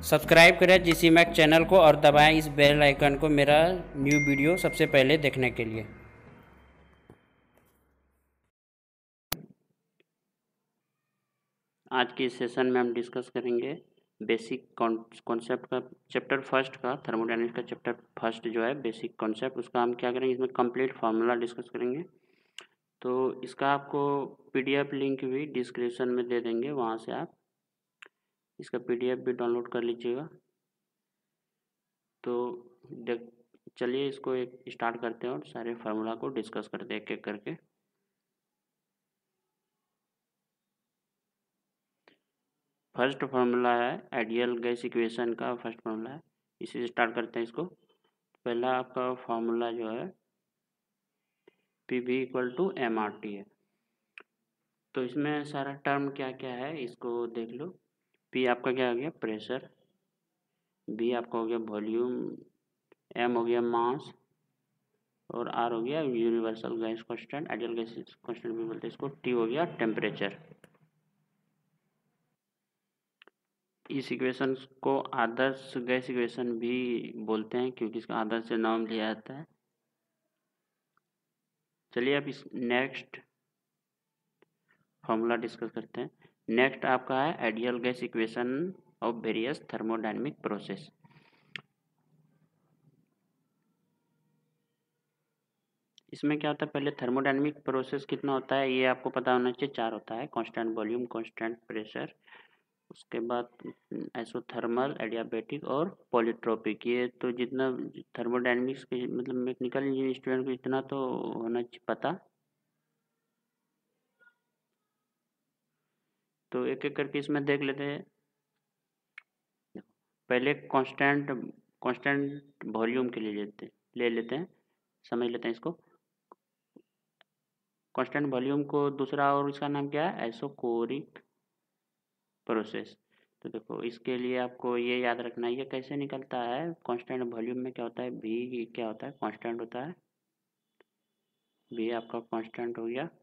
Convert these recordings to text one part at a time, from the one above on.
Subscribe करें GC Mac channel को और दबाएं इस बेल आइकन को मेरा न्यू वीडियो सबसे पहले देखने के लिए। आज की इस सेशन में हम डिस्कस करेंगे बेसिक कॉन्सेप्ट का, चैप्टर फर्स्ट का, थर्मोडायनेमिक्स का चैप्टर फर्स्ट जो है बेसिक कॉन्सेप्ट, उसका हम क्या करेंगे, इसमें कंप्लीट फार्मूला डिस्कस करेंगे। तो इसका आपको पीडीएफ लिंक भी डिस्क्रिप्शन में दे देंगे, वहाँ से आप इसका पीडीएफ भी डाउनलोड कर लीजिएगा। तो चलिए इसको एक स्टार्ट करते हैं और सारे फार्मूला को डिस्कस करते हैं एक एक करके। फर्स्ट फार्मूला है आइडियल गैस इक्वेशन का, फर्स्ट फार्मूला है, इसी से स्टार्ट करते हैं इसको। पहला आपका फार्मूला जो है P V equal to M R T है। तो इसमें सारा टर्म क्या क्या है इसको देख लो। पी आपका क्या हो गया, प्रेशर, बी आपका हो गया वॉल्यूम, एम हो गया मास, और आर हो गया universal gas constant, ideal gas constant भी बोलते हैं इसको, टी हो गया टेम्परेचर। इस इक्वेशन को आदर्श गैस इक्वेशन भी बोलते हैं क्योंकि इसका आदर्श से नाम लिया जाता है। चलिए अब इस नेक्स्ट फॉर्मूला डिस्कस करते हैं। नेक्स्ट आपका है ideal gas equation of various thermodynamic process. इसमें क्या होता है, पहले थर्मोडायनेमिक प्रोसेस कितना होता है ये आपको पता होना चाहिए। 4 होता है, कांस्टेंट वॉल्यूम, कांस्टेंट प्रेशर, उसके बाद आइसोथर्मल, एडियाबैटिक और पॉलीट्रोपिक। ये तो जितना थर्मोडायनेमिक्स के मतलब मैकेनिकल इंजीनियरिंग स्टूडेंट को इतना तो होना चाहिए पता। तो एक एक करके इसमें देख लेते हैं। पहले कांस्टेंट वॉल्यूम के लिए ले लेते हैं, समझ लेते हैं इसको। कांस्टेंट वॉल्यूम को दूसरा और इसका नाम क्या है, आइसोकोरिक प्रोसेस। तो देखो इसके लिए आपको ये याद रखना है ये कैसे निकलता है। कांस्टेंट वॉल्यूम में क्या होता है, भी क्या होता है, कांस्टेंट होता है, भी आपका कांस्टेंट हो गया।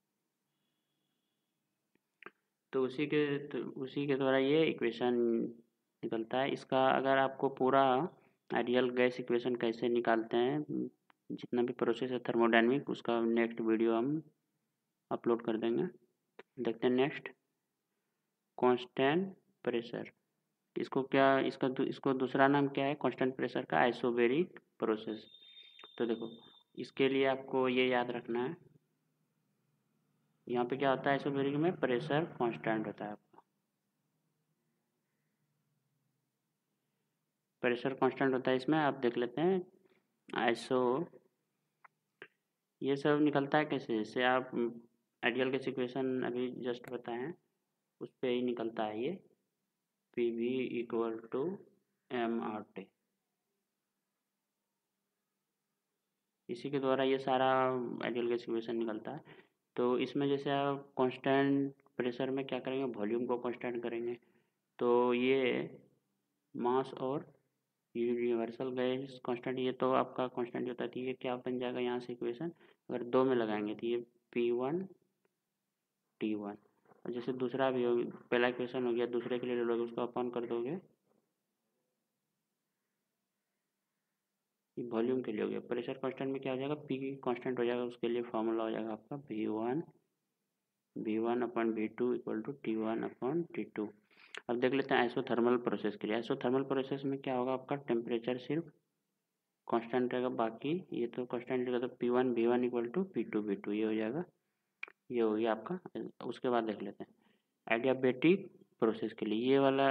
तो उसी के द्वारा ये इक्वेशन निकलता है। इसका अगर आपको पूरा आइडियल गैस इक्वेशन कैसे निकालते हैं, जितना भी प्रोसेस है थर्मोडायनेमिक, उसका नेक्स्ट वीडियो हम अपलोड कर देंगे। देखते हैं नेक्स्ट, कांस्टेंट प्रेशर। इसको दूसरा नाम क्या है कांस्टेंट प्रेशर का, आइसोबैरिक प्रोसेस। तो देखो इसके लिए आपको ये याद रखना है, यहाँ पे क्या होता है, आइसोबैरिक में प्रेशर कांस्टेंट होता है आपका, प्रेशर कांस्टेंट होता है इसमें। आप देख लेते हैं आइसो, ये सब निकलता है कैसे, जैसे आप आइडियल गैस इक्वेशन अभी जस्ट बताएं उस पर ही निकलता है ये, P V equal to M R T. इसी के द्वारा ये सारा आइडियल गैस इक्वेशन निकलता है। तो इसमें जैसे आप कांस्टेंट प्रेशर में क्या करेंगे, वॉल्यूम को कांस्टेंट करेंगे, तो ये मास और यूनिवर्सल गैस कांस्टेंट ये तो आपका कांस्टेंट होता है। तो ये क्या बन जाएगा यहाँ से इक्वेशन, अगर दो में लगाएंगे तो ये P1 T1, और जैसे दूसरा भी हो, पहला इक्वेशन हो गया, दूसरे के लिए ले लोगे उसको अपन कर दोगे, वॉल्यूम के लिए हो गया। प्रेशर कांस्टेंट में क्या हो जाएगा, P कांस्टेंट हो जाएगा, उसके लिए फॉर्मूला हो जाएगा आपका V1 upon V2 equal to T1 upon T2। अब देख लेते हैं आइसोथर्मल प्रोसेस के लिए। आइसोथर्मल प्रोसेस में क्या होगा, आपका टेम्परेचर सिर्फ कांस्टेंट रहेगा, बाकी ये तो कांस्टेंट रहेगा। तो P1 V1 equal to P2 V2 ये हो जाएगा, ये हो गया आपका। उसके बाद देख लेते हैं एडियाबैटिक प्रोसेस के लिए, ये वाला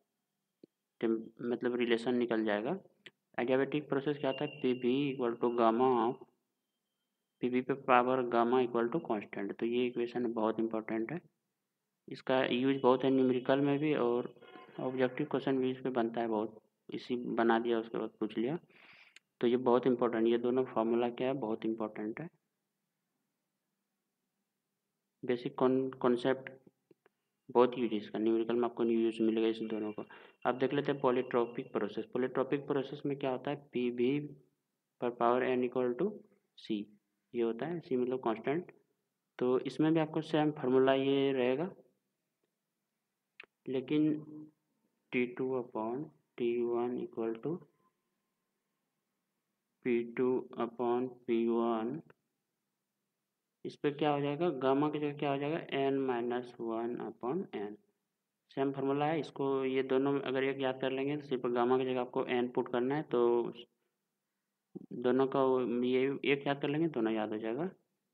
मतलब रिलेशन निकल जाएगा। एडियाबैटिक प्रोसेस क्या होता है, P V equal to gamma of P V पे power gamma equal to constant. तो ये इक्वेशन बहुत इंपॉर्टेंट है, इसका यूज बहुत है न्यूमेरिकल में भी, और ऑब्जेक्टिव क्वेश्चन भी इस पर बनता है बहुत, इसी बना दिया उसके बाद पूछ लिया। तो ये बहुत इंपॉर्टेंट, ये दोनों फार्मूला क्या है बहुत इंपॉर्टेंट है। बेसिक कॉन्सेप्ट बहुत यूज है इसका, न्यूमेरिकल में आपको यूज मिलेगा इस दोनों को। अब देख लेते हैं पॉलीट्रोपिक प्रोसेस। पॉलीट्रोपिक प्रोसेस में क्या होता है, पी वी पर power N equal to C, ये होता है, सी मतलब कांस्टेंट। तो इसमें भी आपको सेम फार्मूला ये रहेगा, लेकिन T2 upon T1 equal to P2 upon P1। इस पर क्या हो जाएगा, गामा की जगह क्या हो जाएगा, n-1 upon n। Same formula है, इसको ये दोनों अगर एक याद कर लेंगे तो सिर्फ गामा की जगह आपको n पुट करना है, तो दोनों का ये एक याद कर लेंगे, दोनों याद हो जाएगा।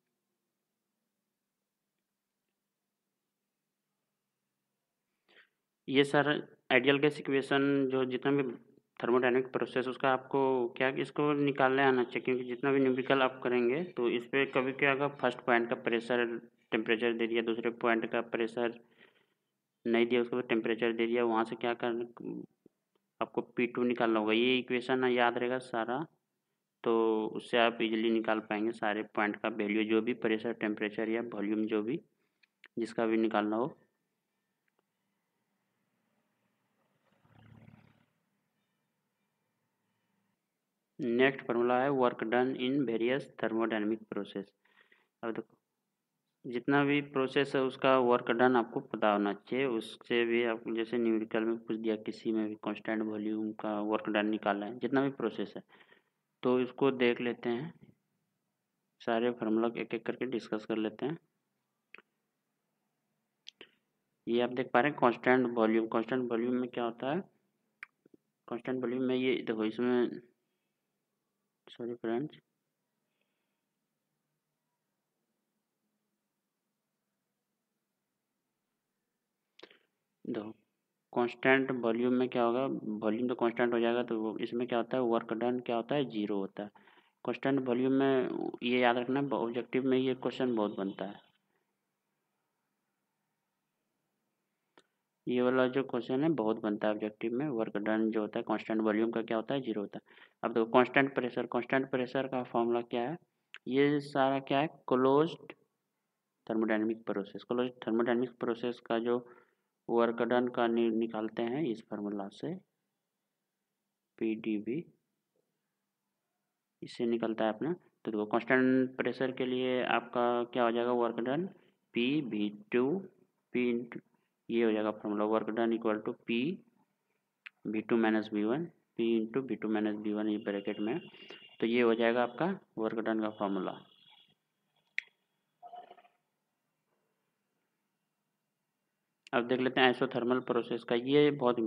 ये सर आइडियल गैस इक्वेशन जो जितना भी थर्मोडायनेमिक प्रोसेस उसका आपको क्या इसको निकालने आना चाहिए, क्योंकि जितना भी न्यूमेरिकल आप करेंगे तो इस पर कभी क्या होगा, फर्स्ट पॉइंट का प्रेशर टेम्परेचर दे दिया, दूसरे पॉइंट का प्रेशर नहीं दिया, उसके बाद टेम्परेचर दे दिया, वहाँ से क्या करना आपको P2 निकालना होगा। ये इक्वेशन याद रहेगा सारा, तो उससे आप इजीली निकाल पाएंगे सारे पॉइंट का वैल्यू, जो भी प्रेशर टेम्परेचर या वॉल्यूम जो भी जिसका भी निकालना हो। नेक्स्ट फार्मूला है work done in various thermodynamic process. अब देखो जितना भी प्रोसेस है उसका वर्क डन आपको पता होना चाहिए, उससे भी आप जैसे न्यूमेरिकल में पूछ दिया किसी में भी कांस्टेंट वॉल्यूम का वर्क डन निकालना है, जितना भी प्रोसेस है, तो इसको देख लेते हैं, सारे फार्मूला एक एक करके डिस्कस कर लेते हैं। ये आप देख पा रहे हैं कांस्टेंट वॉल्यूम। कांस्टेंट वॉल्यूम में क्या होता है, कांस्टेंट वॉल्यूम में ये देखो, इसमें सॉरी फ्रेंड्स, देखो कांस्टेंट वॉल्यूम में क्या होगा, वॉल्यूम तो कांस्टेंट हो जाएगा, तो इसमें क्या होता है, वर्क डन क्या होता है, जीरो होता है। कांस्टेंट वॉल्यूम में ये याद रखना, ऑब्जेक्टिव में ये क्वेश्चन बहुत बनता है। ये वाला जो क्वेश्चन है बहुत बनता है ऑब्जेक्टिव में, वर्क डन जो होता है कांस्टेंट वॉल्यूम का क्या होता है, जीरो होता है। अब देखो कांस्टेंट प्रेशर का फॉर्मूला क्या है, ये सारा क्या है, closed thermodynamic process, closed thermodynamic process का जो वर्क डन का निकालते हैं इस फार्मूला से, PdV इससे निकलता है अपना। तो देखो कांस्टेंट प्रेशर के लिए आपका क्या हो जाएगा, work done P V2 P into ये हो जाएगा formula, work done equal to P V2 minus V1 P into V2 minus V1 ये ब्रैकेट में, तो ये हो जाएगा आपका वर्क डन का फॉर्मूला। अब देख लेते हैं आइसोथर्मल प्रोसेस का, ये बहुत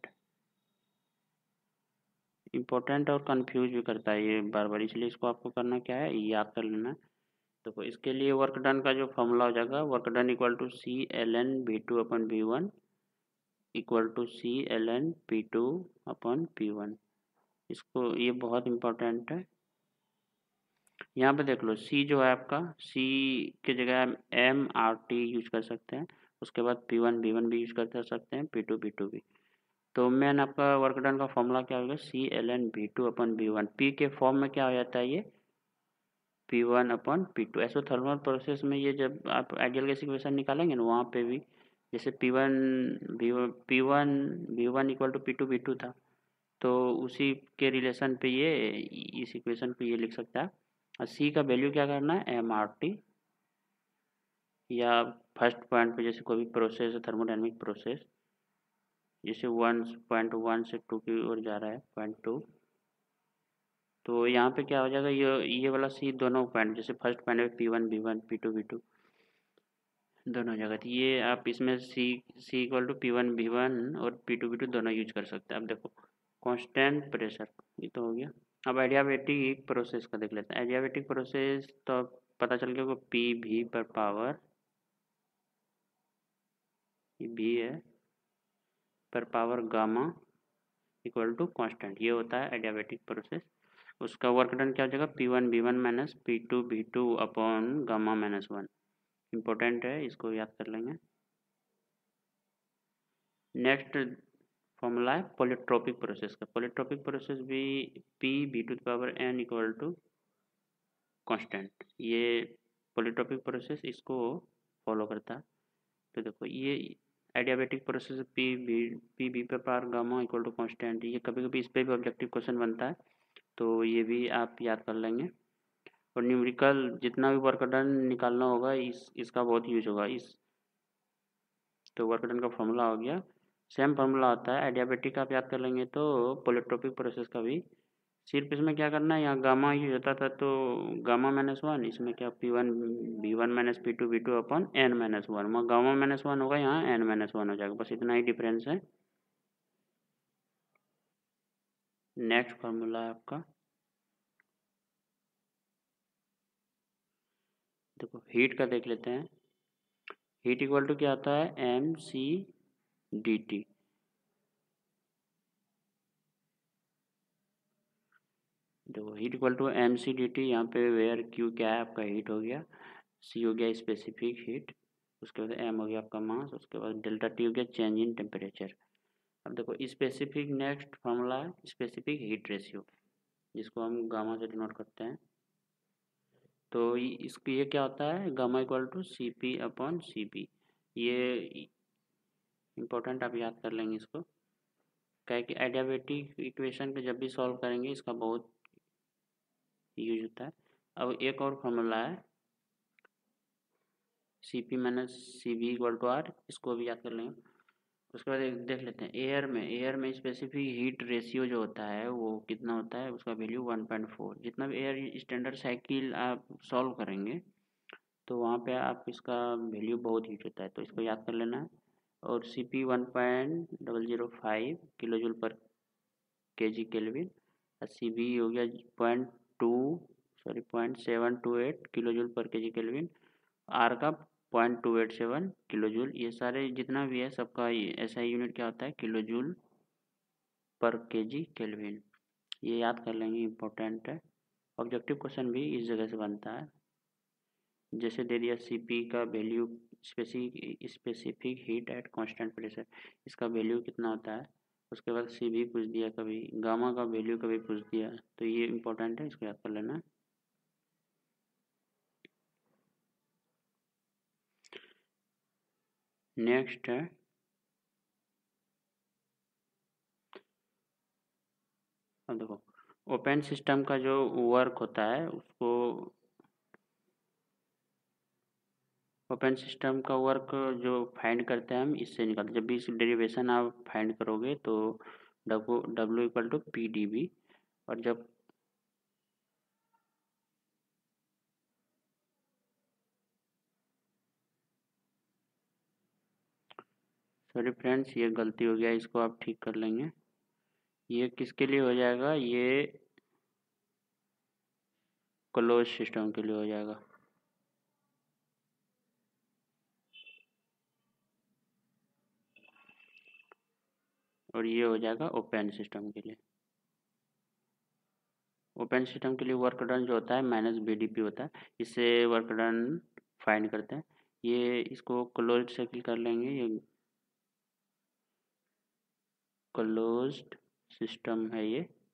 इंपॉर्टेंट और कंफ्यूज भी करता है ये बार बार, इसलिए इसको आपको करना क्या है, याद कर लेना। देखो इसके लिए वर्क डन का जो फॉर्मूला हो जाएगा, work done equal to ClN V2 upon V1 equal to ClN P2 upon P1। इसको ये बहुत इंपॉर्टेंट है। यहाँ पे देख लो C जो है आपका, C की जगह MRT यूज कर सकते हैं, उसके बाद P1 V1 भी यूज कर सकते हैं, P2 V2 भी। तो मेन आपका वर्क डन का फॉर्मूला क्या होगा, ClN V2 upon V1। P के फॉर्म में क्या हो जाता है, ये P1 अपन P2। ऐसोथर्मल प्रोसेस में ये जब आप आइडियल गैस इक्वेशन निकालेंगे ना, वहाँ पे भी जैसे P1 equal to P2 V2 था, तो उसी के रिलेशन पे ये इस इक्वेशन पे ये लिख सकता है। और C का वैल्यू क्या करना है, MRT, या फर्स्ट पॉइंट पे जैसे कोई भी प्रोसेस है थर्मोडायनेमिक प्रोसेस, जैसे 1.1 से 2 की ओर जा रहा है 0.2, तो यहाँ पे क्या हो जाएगा, ये वाला C दोनों पॉइंट, जैसे फर्स्ट पॉइंट है P1 V1 P2 V2 दोनों हो जाएगा, तो ये आप इसमें C equal to P1 V1 और P2 V2 दोनों यूज कर सकते हैं। अब देखो कांस्टेंट प्रेशर ये तो हो गया। अब एडियाबेटिक प्रोसेस का देख लेते हैं। एडियाबेटिक प्रोसेस तो पता चल गया को PV पर पावर, ये V है, पर power gamma equal to constant, ये होता है एडियाबेटिक प्रोसेस। उसका वर्क डन क्या हो जाएगा, P1 V1 minus P2 V2 upon gamma minus 1। Important है, इसको याद कर लेंगे। नेक्स्ट फॉर्मूला है पॉलीट्रोपिक प्रोसेस का। पॉलीट्रोपिक प्रोसेस भी P V2 equal to constant, ये पॉलीट्रोपिक प्रोसेस इसको फॉलो करता है। तो देखो ये एडियाबेटिक प्रोसेस पी पर power gamma equal to constant, ये कभी कभी इस पर भी ऑब्जेक्टिव क्वेश्चन बनता है, तो ये भी आप याद कर लेंगे। और न्यूमेरिकल जितना भी वर्क डन निकालना होगा इसका बहुत यूज होगा। इस तो वर्क डन का फॉर्मूला हो गया सेम फार्मूला होता है। एडियाबेटिक आप याद कर लेंगे तो पोलिट्रोपिक प्रोसेस का भी सिर्फ इसमें क्या करना है, यहाँ गामा यूज होता था तो गामा माइनस वन, इसमें क्या P1 minus P2 upon N minus one, gamma minus one होगा, यहाँ N माइनस वन हो जाएगा, बस इतना ही डिफरेंस है। नेक्स्ट फार्मूला है आपका, देखो हीट का देख लेते हैं। हीट इक्वल टू क्या आता है, mc/dt। देखो हीट इक्वल टू mc/dt, यहाँ पे वेयर Q क्या है आपका, हीट हो गया, C हो गया स्पेसिफिक हीट, उसके बाद M हो गया आपका मास, उसके बाद डेल्टा T हो गया चेंज इन टेम्परेचर। अब देखो स्पेसिफिक, नेक्स्ट फार्मूला है स्पेसिफिक हीट रेशियो, जिसको हम गामा से डिनोट करते हैं। तो इसकी ये क्या होता है, गामा इक्वल टू Cp/Cv। ये इम्पोर्टेंट आप याद कर लेंगे इसको, क्या है कि एडियाबेटिक इक्वेशन को जब भी सॉल्व करेंगे इसका बहुत यूज होता है। अब एक और फार्मूला है Cp-Cv = R, इसको भी याद कर लेंगे। उसके बाद एक देख लेते हैं एयर में स्पेसिफिक हीट रेशियो जो होता है वो कितना होता है, उसका वैल्यू 1.4। जितना भी एयर स्टैंडर्ड साइकिल आप सॉल्व करेंगे तो वहाँ पे आप इसका वैल्यू बहुत हीट होता है, तो इसको याद कर लेना है। और Cp 1.005 किलो जूल पर kg केल्विन, और Cv हो गया 0.728 किलो जूल पर kg केल्विन, आर का 0.287 किलो जूल। ये सारे जितना भी है सबका ऐसा यूनिट क्या होता है, किलो जूल पर kg केल्विन। ये याद कर लेंगे, इम्पोर्टेंट है। ऑब्जेक्टिव क्वेश्चन भी इस जगह से बनता है, जैसे दे दिया Cp का value specific heat at constant pressure, इसका वैल्यू कितना होता है, उसके बाद Cv पूछ दिया, कभी गामा का वैल्यू कभी पूछ दिया, तो ये इम्पोर्टेंट है, इसको याद कर लेना। नेक्स्ट है, अब देखो ओपन सिस्टम का जो वर्क होता है उसको, ओपन सिस्टम का वर्क जो फाइंड करते हैं हम इससे निकालते, जब भी इस डेरिवेशन आप फाइंड करोगे तो W इक्वल टू PdV, और जब सॉरी फ्रेंड्स ये गलती हो गया, इसको आप ठीक कर लेंगे। ये किसके लिए हो जाएगा, ये क्लोज सिस्टम के लिए हो जाएगा। और ये हो जाएगा ओपन सिस्टम के लिए। ओपन सिस्टम के लिए वर्क डन जो होता है -BDP होता है, इससे वर्क डन फाइंड करते हैं। ये इसको क्लोज साइकिल कर लेंगे, ये क्लोज्ड सिस्टम है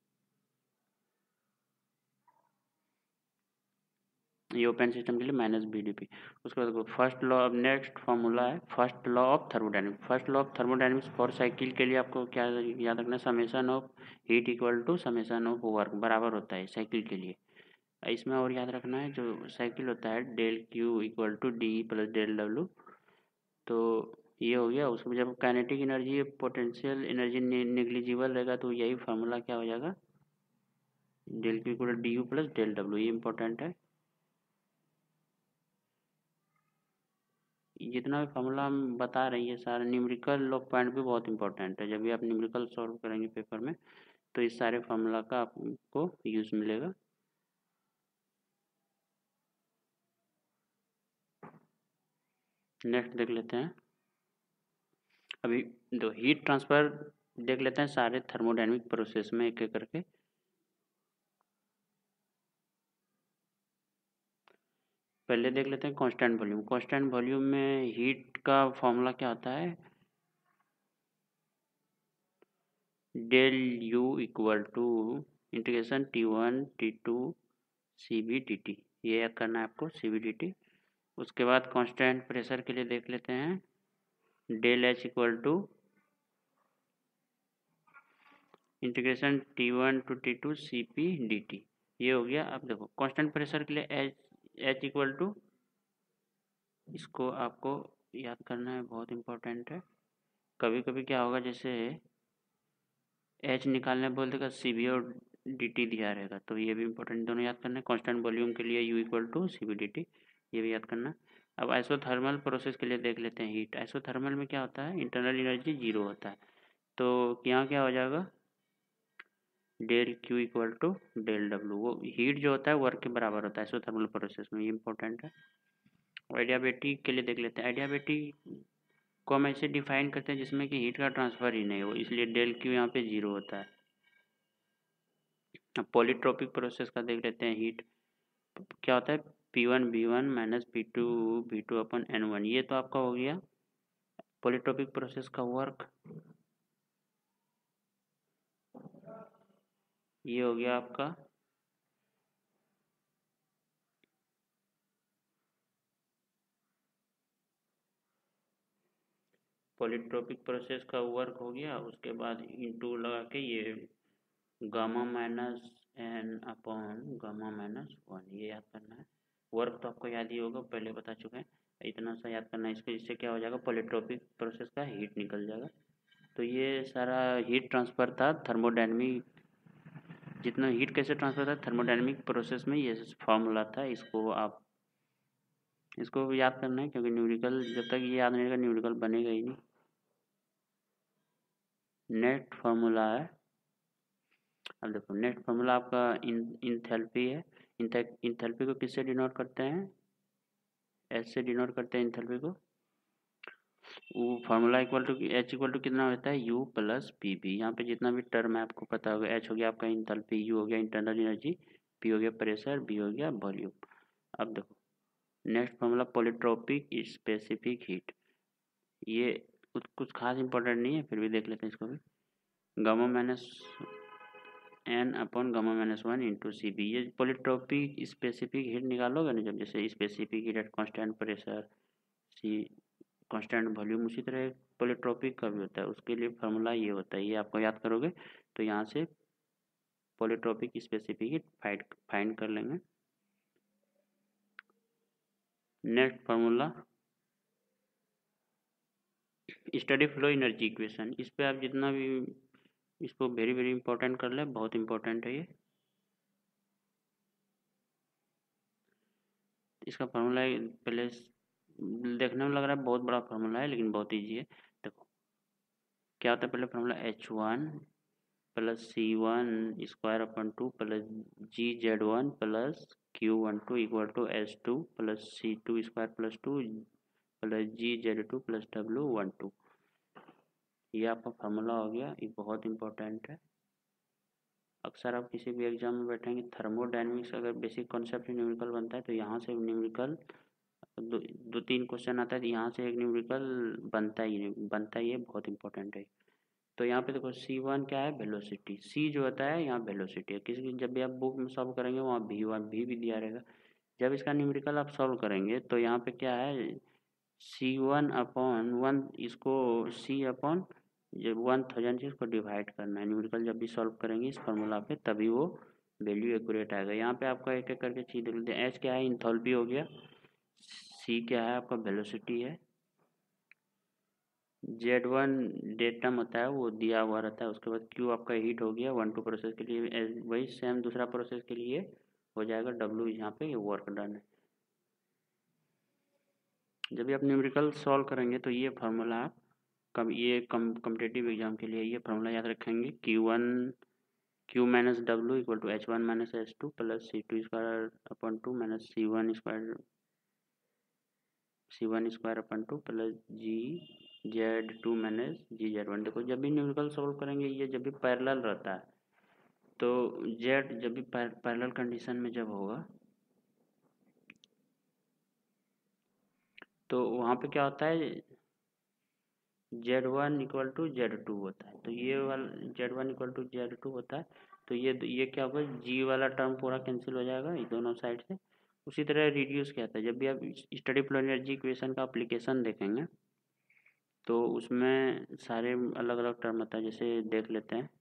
ये ओपन सिस्टम के लिए -BDP। उसके बाद फर्स्ट लॉ, अब नेक्स्ट फार्मूला है first law of thermodynamics. First law of thermodynamics for cycle के लिए आपको क्या याद रखना है, summation of heat equal to summation of work बराबर होता है साइकिल के लिए। इसमें और याद रखना है, जो साइकिल होता है del Q equal to D plus del W, तो ये हो गया। उसमें जब kinetic energy potential energy negligible रहेगा तो यही फार्मूला क्या हो जाएगा, del Q equal DU plus del W। ये इंपॉर्टेंट है, जितना भी फार्मूला हम बता रहे हैं ये सारे न्यूमेरिकल लॉग पॉइंट भी बहुत इंपॉर्टेंट है। जब भी आप न्यूमेरिकल सॉल्व करेंगे पेपर में तो इस सारे फार्मूला का आपको यूज मिलेगा। नेक्स्ट देख लेते हैं, अभी दो हीट ट्रांसफर देख लेते हैं सारे थर्मोडायनेमिक प्रोसेस में एक एक करके। पहले देख लेते हैं कांस्टेंट वॉल्यूम। कांस्टेंट वॉल्यूम में हीट का फॉर्मूला क्या होता है, del U equal to integration T1 T2 CvdT, ये याद करना है आपको CvdT। उसके बाद कांस्टेंट प्रेशर के लिए देख लेते हैं, del H equal to integration T1 to T2 CpdT, ये हो गया। अब देखो कांस्टेंट प्रेशर के लिए H इक्वल टू, इसको आपको याद करना है, बहुत इंपॉर्टेंट है, कभी कभी क्या होगा, जैसे एच निकालने बोल देगा, सी बी और डी टी दिया रहेगा, तो ये भी इंपॉर्टेंट, दोनों याद करना है। कांस्टेंट वॉल्यूम के लिए U equal to C V D T, ये भी याद करना। अब आइसोथर्मल प्रोसेस के लिए देख लेते हैं हीट। आइसोथर्मल में क्या होता है, इंटरनल एनर्जी जीरो होता है, तो यहाँ क्या हो जाएगा, del Q equal to del W. वो हीट जो होता है वर्क के बराबर होता है आइसोथर्मल प्रोसेस में, ये इंपॉर्टेंट है। एडियाबेटिक के लिए देख लेते हैं। एडियाबेटिक को हम ऐसे डिफाइन करते हैं जिसमें कि हीट का ट्रांसफर ही नहीं हो, इसलिए डेल क्यू यहाँ पे जीरो होता है। अब पॉलीट्रोपिक प्रोसेस का देख लेते हैं हीट, क्या होता है, P1 V1 minus P2 V2 अपन N1, ये तो आपका हो गया पॉलीट्रोपिक प्रोसेस का वर्क। ये हो गया आपका पॉलीट्रोपिक प्रोसेस का वर्क हो गया। उसके बाद इंटू लगा के ये gamma minus N upon gamma minus one, ये याद करना है। वर्क तो आपको याद ही होगा, पहले बता चुके हैं, इतना सा याद करना है इसको। इससे क्या हो जाएगा, पॉलीट्रोपिक प्रोसेस का हीट निकल जाएगा। तो ये सारा हीट ट्रांसफर था थर्मोडायनेमिक, जितना हीट कैसे ट्रांसफर था थर्मोडायनेमिक प्रोसेस में, ये फॉर्मूला था। इसको भी याद करना है, क्योंकि न्यूमेरिकल जब तक ये याद नहीं रहेगा न्यूमेरिकल बनेगा ही नहीं। नेट फार्मूला है, अब देखो नेट फार्मूला आपका इंथैल्पी है। इंथैल्पी को किससे डिनोट करते हैं, एच से डिनोट करते हैं इंथैल्पी को। वो formula equal to H equal to कितना होता है, यू प्लस पी बी। यहाँ पे जितना भी टर्म है आपको पता होगा, एच हो गया आपका इंथैल्पी, यू हो गया इंटरनल एनर्जी, पी हो गया प्रेशर, बी हो गया वॉल्यूम। अब देखो next formula polytropic specific heat, ये कुछ खास इंपॉर्टेंट नहीं है, फिर भी देख लेते हैं इसको भी। Gamma minus N upon gamma minus one into C V, ये पॉलीट्रोपिक स्पेसिफिक हीट निकालोगे ना जब, जैसे specific heat at constant pressure, C constant volume, उसी तरह पॉलीट्रोपिक का भी होता है, उसके लिए फार्मूला ये होता है, ये आपको याद करोगे तो यहाँ से पॉलीट्रोपिक स्पेसिफिक हीट फाइंड कर लेंगे। Next formula steady flow energy equation, इस पे आप जितना भी इसको वेरी वेरी इंपॉर्टेंट कर ले, बहुत इंपॉर्टेंट है ये। इसका फार्मूला पहले देखने में लग रहा है बहुत बड़ा फार्मूला है, लेकिन बहुत ईजी है। देखो क्या होता है, पहले formula H1 plus C1 square upon 2 plus GZ1 plus Q12 equal to H2 plus C2 square plus 2 plus GZ2 plus W12, ये आपका फार्मूला हो गया। ये बहुत इंपॉर्टेंट है, अक्सर आप किसी भी एग्जाम में बैठेंगे थर्मोडायनेमिक्स अगर बेसिक कॉन्सेप्ट न्यूमेरिकल बनता है तो यहाँ से न्यूमेरिकल दो तीन क्वेश्चन आता है, तो यहाँ से एक न्यूमेरिकल बनता ही है, बहुत इंपॉर्टेंट है। तो यहाँ पे देखो C1 क्या है, वेलोसिटी, C जो होता है यहाँ वेलोसिटी है। किसी जब भी आप बुक में सॉल्व करेंगे वहाँ V1 भी दिया रहेगा। जब इसका न्यूमेरिकल आप सॉल्व करेंगे तो यहाँ पे क्या है, C1 अपॉन वन, इसको C अपॉन जब 1000 से इसको डिवाइड करना है। न्यूमेरिकल जब भी सॉल्व करेंगे इस फार्मूला पे तभी वो वैल्यू एक्यूरेट आएगा। यहाँ पे आपका एक एक करके चीज देख लेते हैं। एच क्या है, इंथैल्पी हो गया, सी क्या है आपका वेलोसिटी है, Z1 डेट टर्म होता है वो दिया हुआ रहता है। उसके बाद Q आपका हीट हो गया 1 2 प्रोसेस के लिए, वही सेम दूसरा प्रोसेस के लिए हो जाएगा W, यहाँ पे ये वर्क डन है। जब भी आप न्यूमेरिकल सॉल्व करेंगे तो ये फार्मूला आप कम्पिटेटिव एग्जाम के लिए ये फार्मूला याद रखेंगे, Q minus W equal to H1 minus H2 plus C2 square upon 2 minus C1 square upon 2 plus GZ2 minus GZ1। देखो जब भी न्यूमेरिकल सॉल्व करेंगे, ये जब भी पैरेलल रहता है तो Z जब भी पैरेलल कंडीशन में जब होगा तो वहाँ पे क्या होता है, Z1 इक्वल टू Z2 होता है, तो ये वाला Z1 इक्वल टू Z2 होता है, तो ये क्या होगा, G वाला टर्म पूरा कैंसिल हो जाएगा ये दोनों साइड से। उसी तरह रिड्यूस क्या होता है, जब भी आप स्टडी फ्लो एनर्जी इक्वेशन का एप्लीकेशन देखेंगे तो उसमें सारे अलग अलग टर्म होता है। जैसे देख लेते हैं,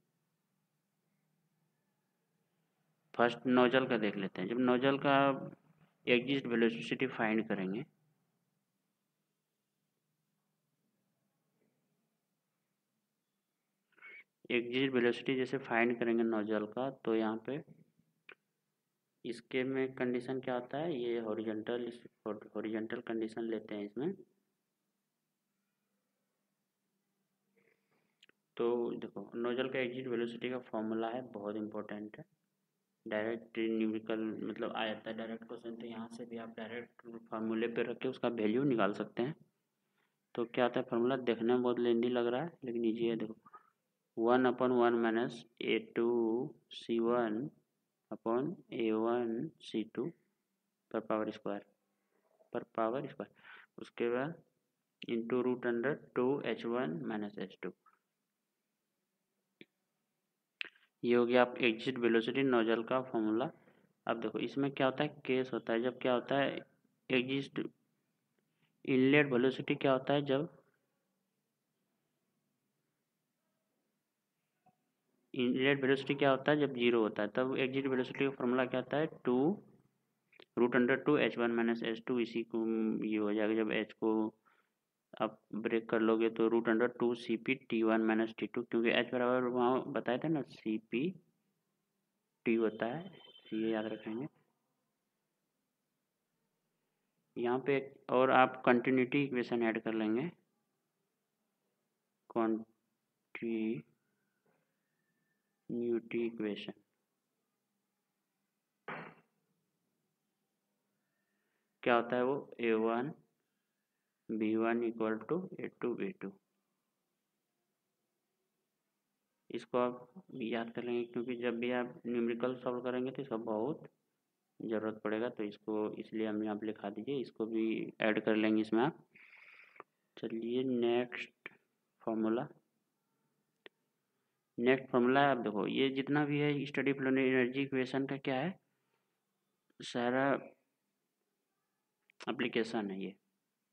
फर्स्ट नोजल का देख लेते हैं। जब नोजल का एग्जिट वेलोसिटी फाइंड करेंगे एग्जिट वेलोसिटी जैसे फाइंड करेंगे नोजल का, तो यहाँ पे इसके में कंडीशन क्या होता है, ये हॉरिजॉन्टल कंडीशन लेते हैं इसमें। तो देखो नोजल का एग्जिट वेलोसिटी का फॉर्मूला है, बहुत इंपॉर्टेंट है। डायरेक्ट न्यूमेरिकल मतलब आ जाता है डायरेक्ट क्वेश्चन, तो यहाँ से भी आप डायरेक्ट फार्मूले पे रख के उसका वैल्यू निकाल सकते हैं। तो क्या आता है फार्मूला, देखने में बहुत लेंदी लग रहा है लेकिन ईजी है। देखो 1/1 माइनस A2C1/A1C2 पर पावर स्क्वायर, उसके बाद इंटू √2H1 - H2। ये हो गया आप एग्जिट वेलोसिटी नोजल का फॉर्मूला। अब देखो इसमें क्या होता है, केस होता है जब क्या होता है एग्जिट इनलेट वेलोसिटी क्या होता है, जब इनलेट वेलोसिटी क्या होता है जब जीरो होता है, तब एग्जिट वेलोसिटी का फॉर्मूला क्या होता है, √2H1 - H2 इसी को ये हो जाएगा। जब H को आप ब्रेक कर लोगे तो √2CpT1 - T2, क्योंकि H बराबर वहाँ बताए थे ना CpT होता है, ये याद रखेंगे। यहाँ पे और आप कंटिन्यूटी इक्वेशन ऐड कर लेंगे, कंटिन्यूटी इक्वेशन क्या होता है, वो A1 B1 = A2 B2। इसको आप याद कर लेंगे, क्योंकि जब भी आप न्यूमेरिकल सॉल्व करेंगे तो इसका बहुत ज़रूरत पड़ेगा, तो इसको इसलिए हम यहाँ पे लिखा दीजिए, इसको भी ऐड कर लेंगे इसमें आप। चलिए नेक्स्ट फार्मूला है। आप देखो ये जितना भी है स्टडी फ्लो एनर्जी इक्वेशन का क्या है, सारा एप्लीकेशन है। ये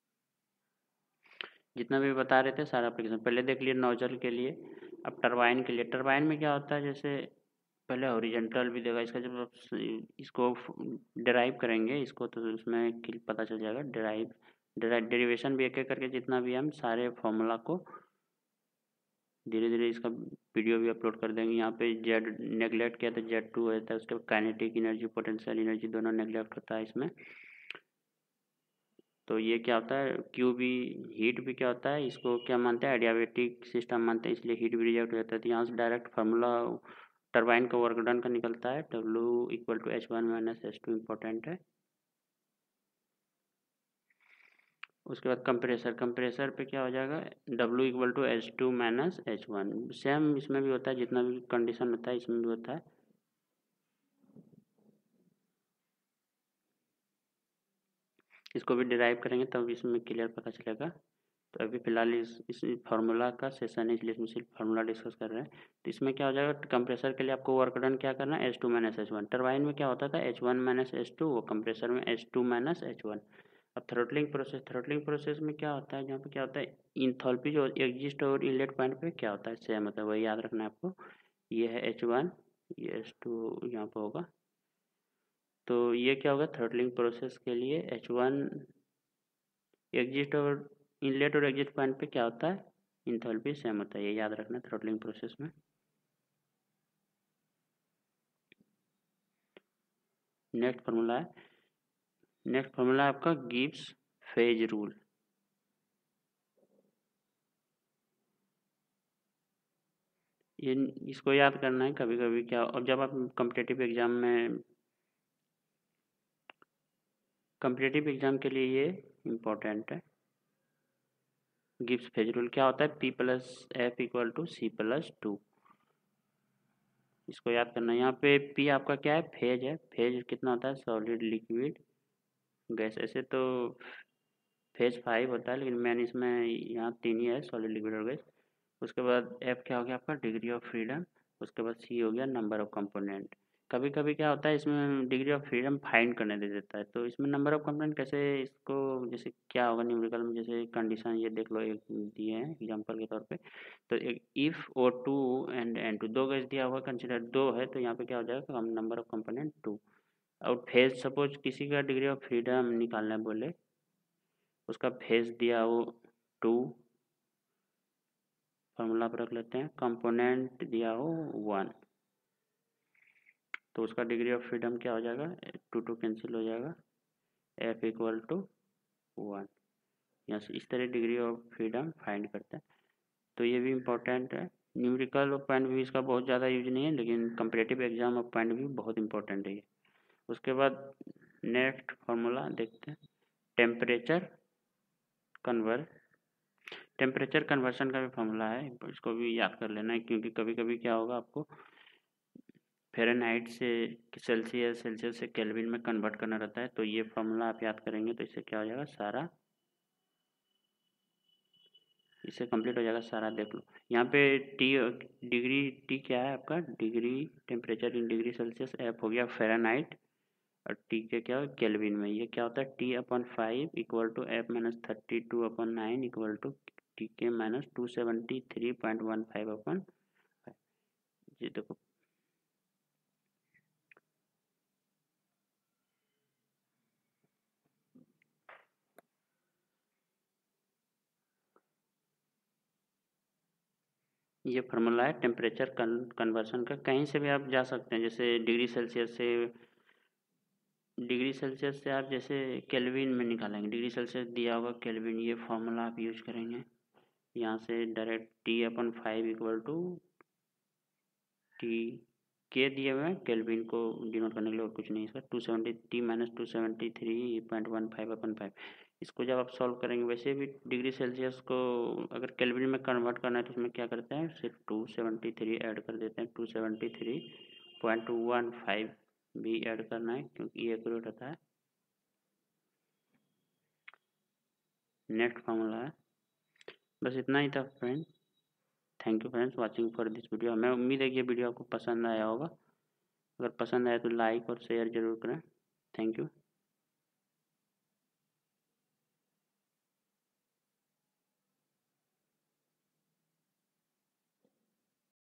जितना भी बता रहे थे सारा एप्लीकेशन पहले देख लिए नोजल के लिए। अब टरबाइन के लिए, टरबाइन में क्या होता है, जैसे पहले हॉरिजॉन्टल भी देगा, इसका जब इसको डिराइव करेंगे इसको तो उसमें पता चल जाएगा। डेरिवेशन भी एक एक करके जितना भी हम सारे फॉर्मूला को धीरे धीरे इसका वीडियो भी अपलोड कर देंगे। यहाँ पे जेड नेगलेक्ट किया तो Z2 होता है, उसके बाद काइनेटिक एनर्जी पोटेंशियल एनर्जी दोनों नेगलेक्ट होता है इसमें। तो ये क्या होता है, क्यू भी हीट भी क्या होता है, इसको क्या मानते हैं, एडियाबेटिक सिस्टम मानते हैं, इसलिए हीट भी रिजेक्ट हो जाता है। तो यहाँ से डायरेक्ट फार्मूला टरबाइन का वर्क डन का निकलता है, W = H1 - H2 इम्पोर्टेंट है। उसके बाद कंप्रेसर पे क्या हो जाएगा, W = H2 - H1। सेम इसमें भी होता है, जितना भी कंडीशन होता है इसमें भी होता है। इसको भी डिराइव करेंगे तब इसमें क्लियर पता चलेगा। तो अभी फिलहाल इस फार्मूला का सेशन है, इसलिए इसमें सिर्फ फार्मूला डिस्कस कर रहे हैं। तो इसमें क्या हो जाएगा, कंप्रेसर के लिए आपको वर्क डन क्या करना है, H2 - H1। टरबाइन में क्या होता था H1 - H2, वो कंप्रेसर में H2 - H1। अब थ्रोटलिंग प्रोसेस में क्या होता है, जहाँ पे क्या होता है इंथैल्पी जो एग्जिस्ट और इनलेट पॉइंट पे क्या होता है सेम होता है, वही याद रखना है आपको। ये है H1, ये H2 यहाँ पे होगा। तो ये क्या होगा, थ्रोटलिंग प्रोसेस के लिए H1 एग्जिट और इनलेट और एग्जिट पॉइंट पे क्या होता है, इंथैल्पी सेम होता है, ये याद रखना थ्रोटलिंग प्रोसेस में। नेक्स्ट फार्मूला है आपका गिब्स फेज रूल। ये इसको याद करना है, कभी कभी क्या, और जब आप कॉम्पिटिटिव एग्जाम के लिए ये इम्पोर्टेंट है। गिब्स फेज रूल क्या होता है, P+F = C+2। इसको याद करना है। यहाँ पे P आपका क्या है, फेज है। फेज कितना होता है, सॉलिड लिक्विड गैस। ऐसे तो फेज 5 होता है, लेकिन मैन इसमें यहाँ 3 ही है, सॉलिड लिक्विड और गैस। उसके बाद F क्या हो गया आपका, डिग्री ऑफ फ्रीडम। उसके बाद C हो गया नंबर ऑफ कंपोनेंट। कभी कभी क्या होता है इसमें डिग्री ऑफ फ्रीडम फाइंड करने दे देता है, तो इसमें नंबर ऑफ कंपोनेंट कैसे, इसको जैसे क्या होगा न्यूमेरिकल में, जैसे कंडीशन ये देख लो, एक दिए हैं एग्जांपल के तौर पे। तो एक इफ O2 एंड N2 दो गैस दिया हुआ, कंसिडर दो है, तो यहाँ पे क्या हो जाएगा, हम नंबर ऑफ कंपोनेंट 2। और फेज सपोज किसी का डिग्री ऑफ फ्रीडम निकालना बोले, उसका फेज दिया वो 2, फार्मूला आप रख लेते हैं। कंपोनेंट दिया हो 1, तो उसका डिग्री ऑफ फ्रीडम क्या हो जाएगा, 2 कैंसिल हो जाएगा, F इक्वल टू 1। यहाँ से इस तरह डिग्री ऑफ फ्रीडम फाइंड करते हैं। तो ये भी इम्पोर्टेंट है। न्यूमेरिकल पॉइंट भी इसका बहुत ज़्यादा यूज नहीं है, लेकिन कंपेटिटिव एग्जाम ऑफ पॉइंट भी बहुत इंपॉर्टेंट है ये। उसके बाद नेक्स्ट फार्मूला देखते हैं, टेम्परेचर कन्वर्सन का भी फार्मूला है, इसको भी याद कर लेना है, क्योंकि कभी कभी क्या होगा आपको फ़ारेनहाइट से सेल्सियस से केल्विन में कन्वर्ट करना रहता है। तो ये फार्मूला आप याद करेंगे तो इससे क्या हो जाएगा, सारा इससे कंप्लीट हो जाएगा सारा। देख लो यहाँ पे डिग्री टी क्या है आपका, degree temperature in degree Celsius, F हो गया फ़ारेनहाइट, और टी के क्या केल्विन में। ये क्या होता है, T/5 equal to F minus 32/9 equal to T के माइनस 273.15/5। ये देखो ये फार्मूला है टेम्परेचर कन्वर्सन का। कहीं से भी आप जा सकते हैं, जैसे डिग्री सेल्सियस से आप जैसे केल्विन में निकालेंगे, डिग्री सेल्सियस दिया होगा केल्विन, ये फार्मूला आप यूज करेंगे। यहाँ से direct T/5 equal to T के दिए हुए हैं, केल्विन को डिनोट करने के लिए और कुछ नहीं, इसका 270 T माइनस 273.15/5। इसको जब आप सॉल्व करेंगे, वैसे भी डिग्री सेल्सियस को अगर केल्विन में कन्वर्ट करना है तो उसमें क्या करते हैं, सिर्फ 273 ऐड कर देते हैं, 273.15 भी ऐड करना है, क्योंकि ये एक्यूरेट होता है। नेक्स्ट फार्मूला है, बस इतना ही था friend. Thank you friends watching for this video. हमें उम्मीद है कि ये वीडियो आपको पसंद आया होगा। अगर पसंद आए तो लाइक और शेयर जरूर करें। Thank you.